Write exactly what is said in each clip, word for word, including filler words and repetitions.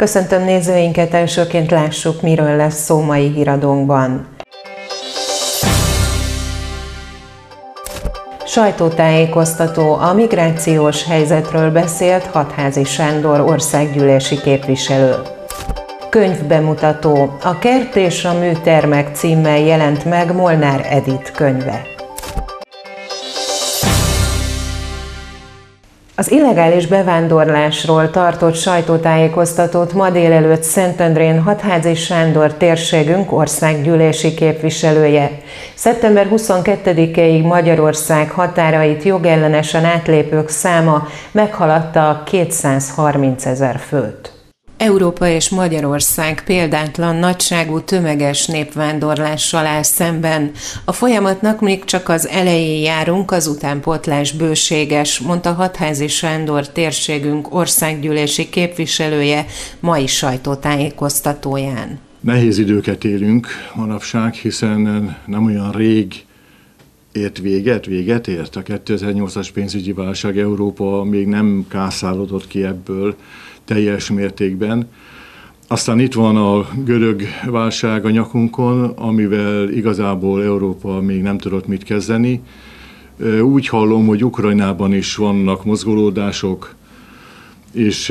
Köszöntöm nézőinket, elsőként lássuk, miről lesz szó mai híradónkban. Sajtótájékoztató, a migrációs helyzetről beszélt Hatházi Sándor országgyűlési képviselő. Könyvbemutató, a Kert és a műtermek címmel jelent meg Molnár Edit könyve. Az illegális bevándorlásról tartott sajtótájékoztatót ma délelőtt Szentendrén Hatházi Sándor térségünk országgyűlési képviselője. szeptember huszonkettedikéig Magyarország határait jogellenesen átlépők száma meghaladta a kétszázharmincezer főt. Európa és Magyarország példátlan nagyságú tömeges népvándorlással áll szemben. A folyamatnak még csak az elején járunk, az utánpótlás bőséges, mondta Hatházi Sándor térségünk országgyűlési képviselője mai sajtótájékoztatóján. Nehéz időket élünk manapság, hiszen nem olyan rég ért véget, véget ért. A kétezer-nyolcas pénzügyi válság, Európa még nem kászálódott ki ebből teljes mértékben. Aztán itt van a görög válság a nyakunkon, amivel igazából Európa még nem tudott mit kezdeni. Úgy hallom, hogy Ukrajnában is vannak mozgolódások, és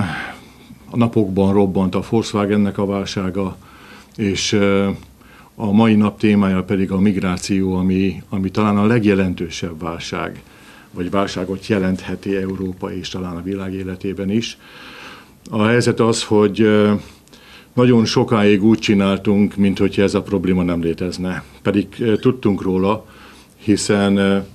a napokban robbant a Volkswagennek a válsága, és a mai nap témája pedig a migráció, ami, ami talán a legjelentősebb válság, vagy válságot jelentheti Európa és talán a világ életében is. A helyzet az, hogy nagyon sokáig úgy csináltunk, minthogyha ez a probléma nem létezne. Pedig tudtunk róla, hiszen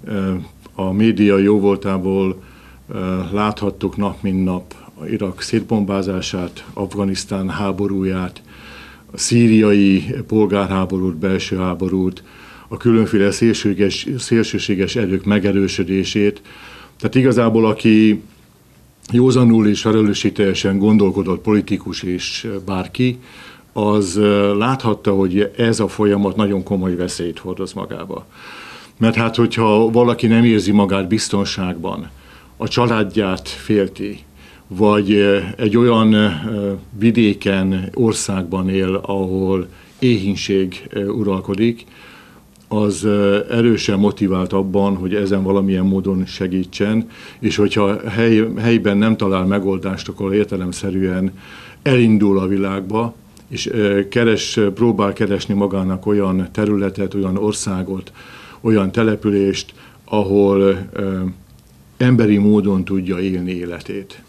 a média jóvoltából láthattuk nap mint nap Irak szétbombázását, Afganisztán háborúját, a szíriai polgárháborút, belső háborút, a különféle szélsőséges, szélsőséges erők megerősödését. Tehát igazából aki józanul és felelősségteljesen gondolkodott politikus és bárki, az láthatta, hogy ez a folyamat nagyon komoly veszélyt hordoz magába. Mert hát, hogyha valaki nem érzi magát biztonságban, a családját félti, vagy egy olyan vidéken, országban él, ahol éhínség uralkodik, az erősen motivált abban, hogy ezen valamilyen módon segítsen, és hogyha hely, helyben nem talál megoldást, akkor értelemszerűen elindul a világba, és keres, próbál keresni magának olyan területet, olyan országot, olyan települést, ahol emberi módon tudja élni életét.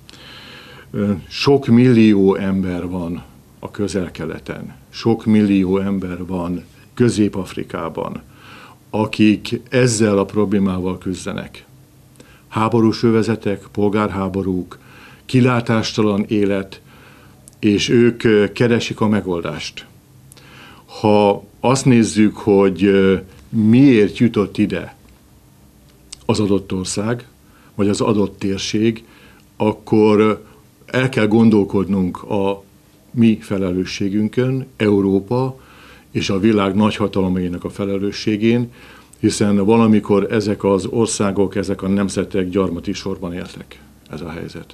Sok millió ember van a Közel-Keleten, sok millió ember van Közép-Afrikában, akik ezzel a problémával küzdenek. Háborús övezetek, polgárháborúk, kilátástalan élet, és ők keresik a megoldást. Ha azt nézzük, hogy miért jutott ide az adott ország, vagy az adott térség, akkor el kell gondolkodnunk a mi felelősségünkön, Európa és a világ nagyhatalmainak a felelősségén, hiszen valamikor ezek az országok, ezek a nemzetek gyarmati sorban éltek. Ez a helyzet.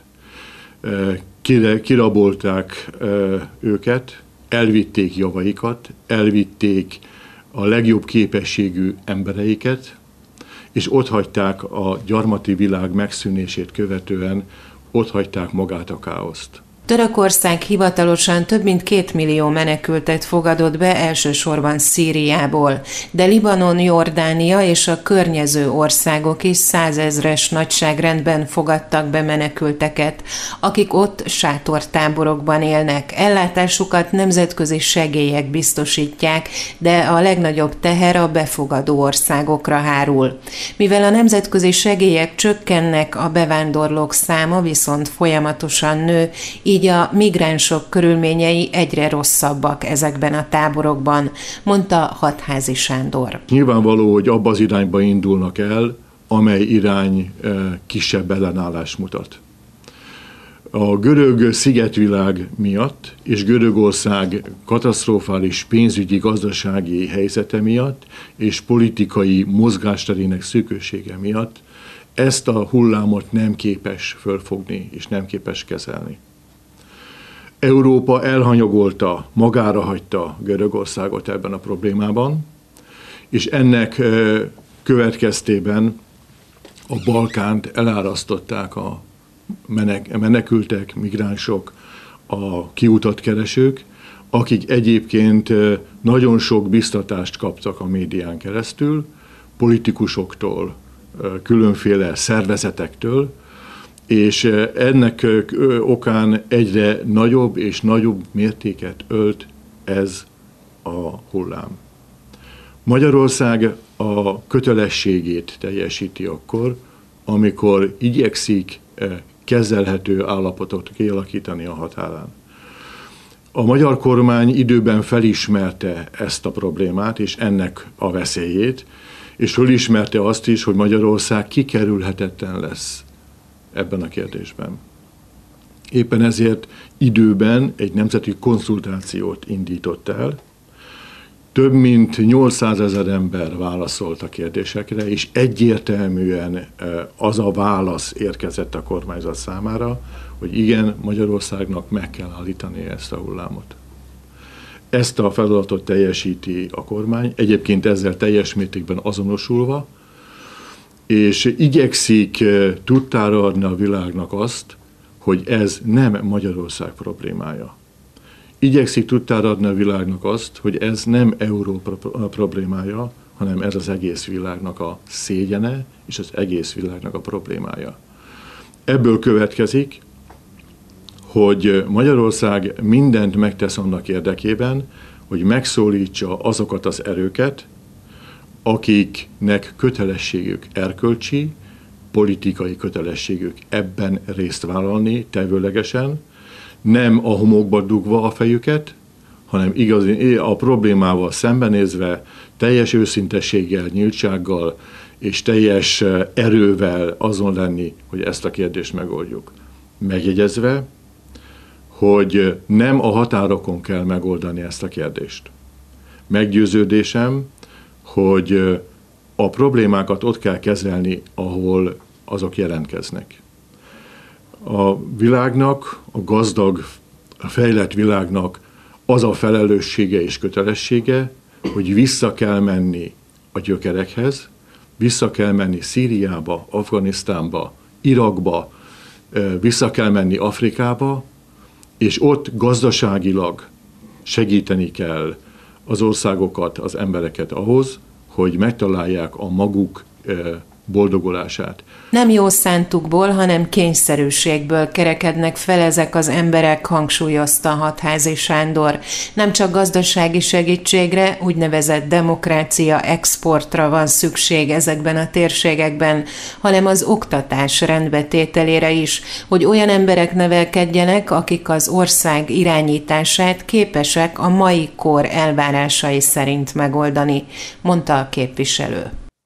Kirabolták őket, elvitték javaikat, elvitték a legjobb képességű embereiket, és otthagyták a gyarmati világ megszűnését követően, otthagyták magát a káoszt. Törökország hivatalosan több mint két millió menekültet fogadott be, elsősorban Szíriából, de Libanon, Jordánia és a környező országok is százezres nagyságrendben fogadtak be menekülteket, akik ott sátortáborokban élnek. Ellátásukat nemzetközi segélyek biztosítják, de a legnagyobb teher a befogadó országokra hárul. Mivel a nemzetközi segélyek csökkennek, a bevándorlók száma viszont folyamatosan nő, így így a migránsok körülményei egyre rosszabbak ezekben a táborokban, mondta Hatházi Sándor. Nyilvánvaló, hogy abba az irányba indulnak el, amely irány kisebb ellenállás mutat. A görög szigetvilág miatt és Görögország katasztrofális pénzügyi, gazdasági helyzete miatt és politikai mozgásterének szűkössége miatt ezt a hullámot nem képes fölfogni és nem képes kezelni. Európa elhanyagolta, magára hagyta Görögországot ebben a problémában, és ennek következtében a Balkánt elárasztották a menekültek, migránsok, a kiutat keresők, akik egyébként nagyon sok biztatást kaptak a médián keresztül, politikusoktól, különféle szervezetektől, és ennek okán egyre nagyobb és nagyobb mértéket ölt ez a hullám. Magyarország a kötelességét teljesíti akkor, amikor igyekszik kezelhető állapotot kialakítani a határán. A magyar kormány időben felismerte ezt a problémát és ennek a veszélyét, és felismerte azt is, hogy Magyarország kikerülhetetlen lesz ebben a kérdésben. Éppen ezért időben egy nemzeti konzultációt indított el. Több mint nyolcszázezer ember válaszolt a kérdésekre, és egyértelműen az a válasz érkezett a kormányzat számára, hogy igen, Magyarországnak meg kell állítani ezt a hullámot. Ezt a feladatot teljesíti a kormány, egyébként ezzel teljes mértékben azonosulva, és igyekszik tudtára adni a világnak azt, hogy ez nem Magyarország problémája. Igyekszik tudtára adni a világnak azt, hogy ez nem Európa problémája, hanem ez az egész világnak a szégyene, és az egész világnak a problémája. Ebből következik, hogy Magyarország mindent megtesz annak érdekében, hogy megszólítsa azokat az erőket, akiknek kötelességük erkölcsi, politikai kötelességük ebben részt vállalni tevőlegesen, nem a homokba dugva a fejüket, hanem igazi, a problémával szembenézve, teljes őszintességgel, nyíltsággal és teljes erővel azon lenni, hogy ezt a kérdést megoldjuk. Megjegyezve, hogy nem a határokon kell megoldani ezt a kérdést. Meggyőződésem, hogy a problémákat ott kell kezelni, ahol azok jelentkeznek. A világnak, a gazdag, a fejlett világnak az a felelőssége és kötelessége, hogy vissza kell menni a gyökerekhez, vissza kell menni Szíriába, Afganisztánba, Irakba, vissza kell menni Afrikába, és ott gazdaságilag segíteni kell az országokat, az embereket ahhoz, hogy megtalálják a maguk boldogulását. Nem jó szántukból, hanem kényszerűségből kerekednek fel ezek az emberek, hangsúlyozta Hatházi Sándor. Nem csak gazdasági segítségre, úgynevezett demokrácia exportra van szükség ezekben a térségekben, hanem az oktatás rendbetételére is, hogy olyan emberek nevelkedjenek, akik az ország irányítását képesek a mai kor elvárásai szerint megoldani, mondta a képviselő.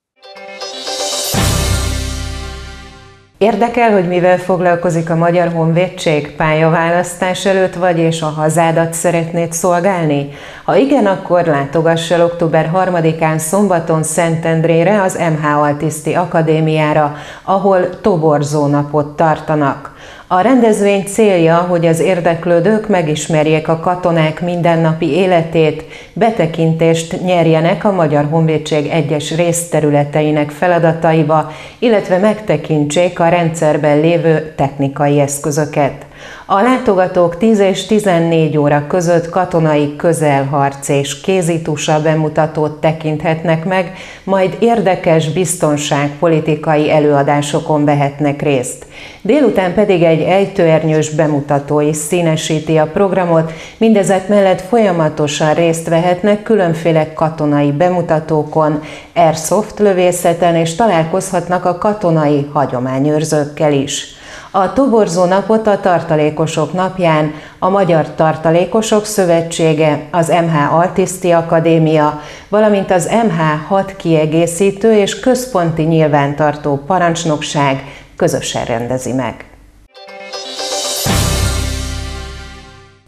Érdekel, hogy mivel foglalkozik a Magyar Honvédség pályaválasztás előtt, vagy és a hazádat szeretnéd szolgálni? Ha igen, akkor látogass el október harmadikán szombaton Szentendrére az em há Altiszti Akadémiára, ahol toborzó napot tartanak. A rendezvény célja, hogy az érdeklődők megismerjék a katonák mindennapi életét, betekintést nyerjenek a Magyar Honvédség egyes részterületeinek feladataiba, illetve megtekintsék a rendszerben lévő technikai eszközöket. A látogatók tíz és tizennégy óra között katonai közelharc és kézitusa bemutatót tekinthetnek meg, majd érdekes biztonságpolitikai előadásokon vehetnek részt. Délután pedig egy ejtőernyős bemutató is színesíti a programot, mindezek mellett folyamatosan részt vehetnek különféle katonai bemutatókon, airsoft lövészeten és találkozhatnak a katonai hagyományőrzőkkel is. A toborzó napot a Tartalékosok napján a Magyar Tartalékosok Szövetsége, az em há Altiszti Akadémia, valamint az em há hat kiegészítő és központi nyilvántartó parancsnokság közösen rendezi meg.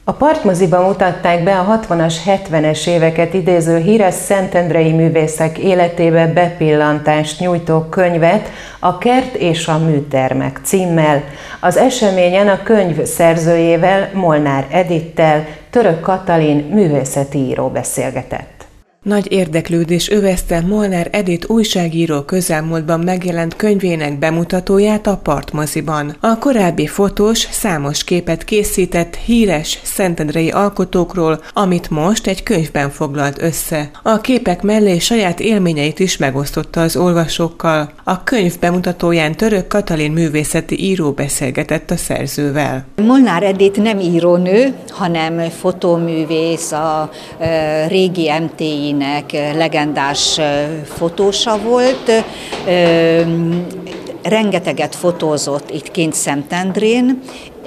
A Partmoziban mutatták be a hatvanas, hetvenes éveket idéző híres szentendrei művészek életébe bepillantást nyújtó könyvet, a Kert és a műtermek címmel. Az eseményen a könyv szerzőjével, Molnár Edittel Török Katalin művészeti író beszélgetett. Nagy érdeklődés övezte Molnár Edit újságíró közelmúltban megjelent könyvének bemutatóját a Partmoziban. A korábbi fotós számos képet készített híres szentendrei alkotókról, amit most egy könyvben foglalt össze. A képek mellé saját élményeit is megosztotta az olvasókkal. A könyv bemutatóján Török Katalin művészeti író beszélgetett a szerzővel. Molnár Edit nem írónő, hanem fotóművész, a régi em té i legendás fotósa volt, rengeteget fotózott itt kint Szentendrén,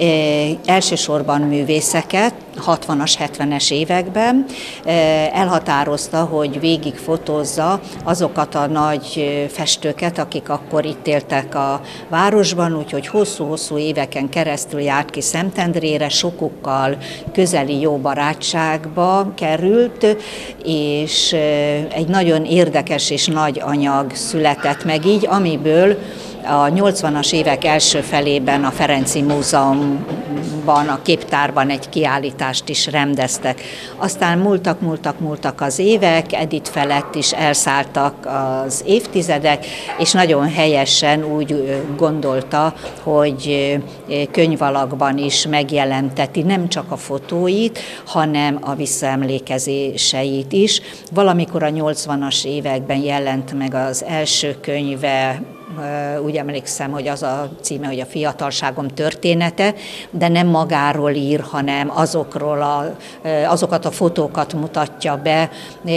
elsősorban művészeket, hatvanas, hetvenes években. Elhatározta, hogy végig fotózza azokat a nagy festőket, akik akkor itt éltek a városban, úgyhogy hosszú-hosszú éveken keresztül járt ki Szentendrére, sokukkal közeli jó barátságba került, és egy nagyon érdekes és nagy anyag született meg így, amiből a nyolcvanas évek első felében a Ferenci Múzeumban, a képtárban egy kiállítást is rendeztek. Aztán múltak, múltak, múltak az évek, Edit felett is elszálltak az évtizedek, és nagyon helyesen úgy gondolta, hogy könyvalakban is megjelenteti nem csak a fotóit, hanem a visszaemlékezéseit is. Valamikor a nyolcvanas években jelent meg az első könyve, úgy emlékszem, hogy az a címe, hogy a fiatalságom története, de nem magáról ír, hanem azokról a, azokat a fotókat mutatja be,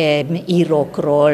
írókról,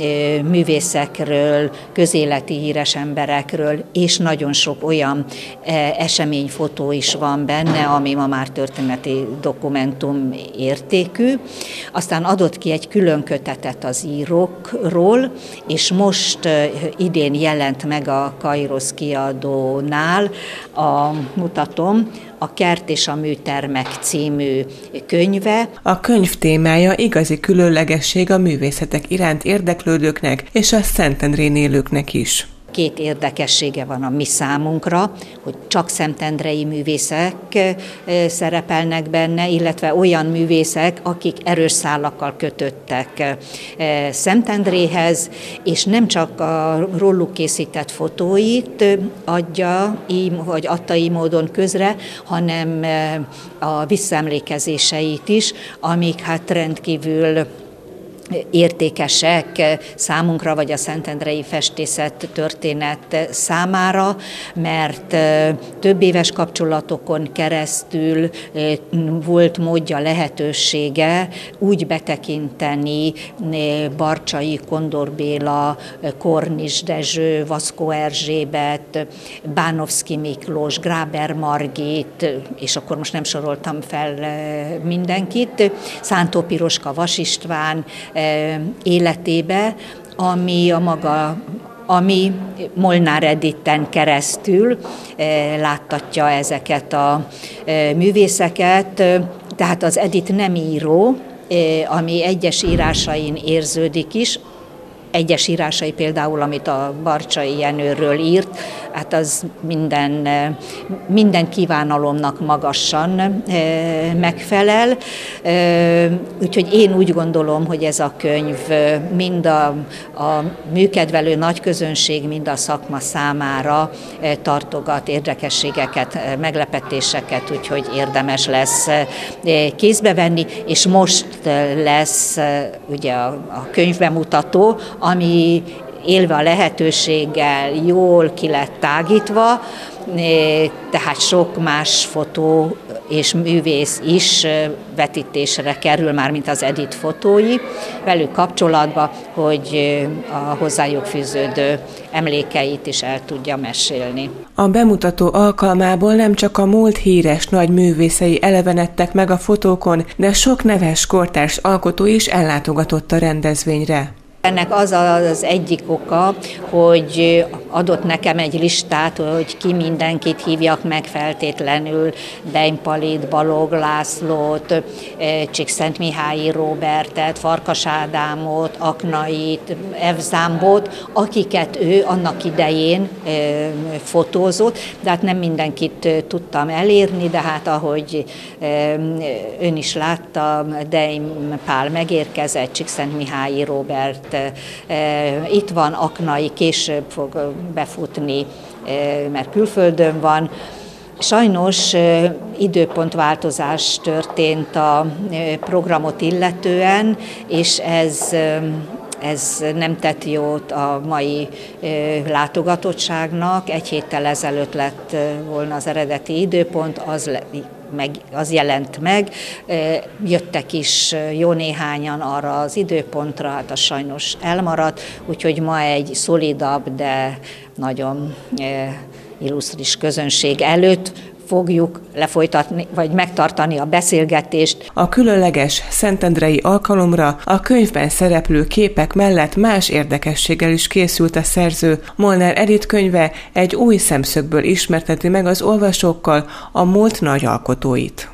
művészekről, közéleti híres emberekről, és nagyon sok olyan eseményfotó is van benne, ami ma már történeti dokumentum értékű. Aztán adott ki egy külön kötetet az írókról, és most idén jelent meg a Kairosz kiadónál, a, mutatom, a Kert és a műtermek című könyve. A könyv témája igazi különlegesség a művészetek iránt érdeklődőknek és a Szentendrén élőknek is. Két érdekessége van a mi számunkra, hogy csak szentendrei művészek szerepelnek benne, illetve olyan művészek, akik erős szálakkal kötöttek Szentendréhez, és nem csak a róluk készített fotóit adja, vagy adta így módon közre, hanem a visszaemlékezéseit is, amik hát rendkívül értékesek számunkra, vagy a szentendrei festészet történet számára, mert több éves kapcsolatokon keresztül volt módja, lehetősége úgy betekinteni Barcsay, Kondor Béla, Kornis Dezső, Vaszkó Erzsébet, Bánovszky Miklós, Gráber Margit, és akkor most nem soroltam fel mindenkit, Szántó Piroska, Vas István életébe, ami a maga, ami Molnár Editen keresztül láttatja ezeket a művészeket. Tehát az Edit nem író, ami egyes írásain érződik is, egyes írásai például, amit a Barcsay Jenőről írt, hát az minden, minden kívánalomnak magasan megfelel. Úgyhogy én úgy gondolom, hogy ez a könyv mind a, a műkedvelő nagyközönség, mind a szakma számára tartogat érdekességeket, meglepetéseket, úgyhogy érdemes lesz kézbe venni, és most lesz ugye a, a könyvbemutató, ami élve a lehetőséggel jól ki lett tágítva, tehát sok más fotó és művész is vetítésre kerül már, mint az Edit fotói, velük kapcsolatban, hogy a hozzájuk fűződő emlékeit is el tudja mesélni. A bemutató alkalmából nem csak a múlt híres nagy művészei elevenedtek meg a fotókon, de sok neves kortárs alkotó is ellátogatott a rendezvényre. Ennek az az egyik oka, hogy adott nekem egy listát, hogy ki mindenkit hívjak meg feltétlenül, Dein Pallit, Balogh Lászlót, Csíkszentmihályi Róbertet, Farkas Ádámot, Aknait, F. Zámbót, akiket ő annak idején fotózott, de hát nem mindenkit tudtam elérni, de hát ahogy ön is látta, Dein Pál megérkezett, Csíkszentmihályi Róbert itt van, Aknai később fog befutni, mert külföldön van. Sajnos időpontváltozás történt a programot illetően, és ez, ez nem tett jót a mai látogatottságnak. Egy héttel ezelőtt lett volna az eredeti időpont, az meg, az jelent meg, jöttek is jó néhányan arra az időpontra, hát az sajnos elmaradt, úgyhogy ma egy szolidabb, de nagyon illusztris közönség előtt fogjuk lefolytatni, vagy megtartani a beszélgetést. A különleges szentendrei alkalomra a könyvben szereplő képek mellett más érdekességgel is készült a szerző. Molnár Edit könyve egy új szemszögből ismerteti meg az olvasókkal a múlt nagy alkotóit.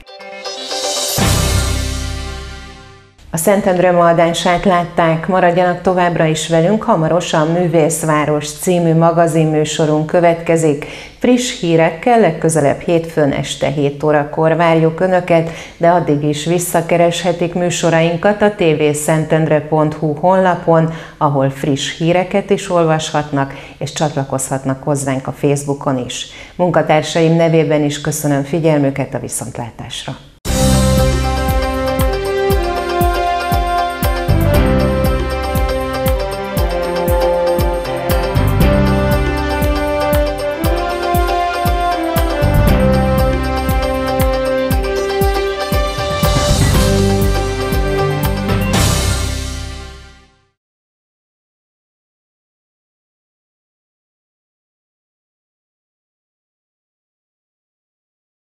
A Szentendre ma adását látták, maradjanak továbbra is velünk, hamarosan Művészváros című magazinműsorunk következik. Friss hírekkel legközelebb hétfőn este hét órakor várjuk Önöket, de addig is visszakereshetik műsorainkat a tvszentendre pont hu honlapon, ahol friss híreket is olvashatnak, és csatlakozhatnak hozzánk a Facebookon is. Munkatársaim nevében is köszönöm figyelmüket, a viszontlátásra!